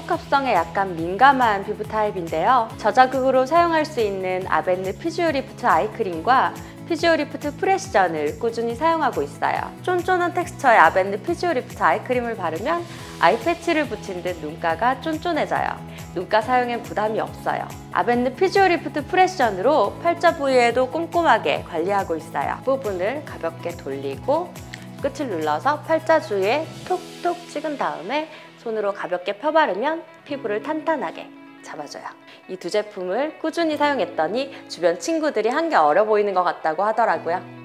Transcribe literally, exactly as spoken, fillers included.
화목합성에 약간 민감한 피부 타입인데요. 저자극으로 사용할 수 있는 아벤느 피지오리프트 아이크림과 피지오리프트 프레시전을 꾸준히 사용하고 있어요. 쫀쫀한 텍스처의 아벤느 피지오리프트 아이크림을 바르면 아이패치를 붙인 듯 눈가가 쫀쫀해져요. 눈가 사용엔 부담이 없어요. 아벤느 피지오리프트 프레시전으로 팔자 부위에도 꼼꼼하게 관리하고 있어요. 부분을 가볍게 돌리고 끝을 눌러서 팔자 주위에 톡톡 찍은 다음에 손으로 가볍게 펴바르면 피부를 탄탄하게 잡아줘요. 이 두 제품을 꾸준히 사용했더니 주변 친구들이 한 게 어려 보이는 것 같다고 하더라고요.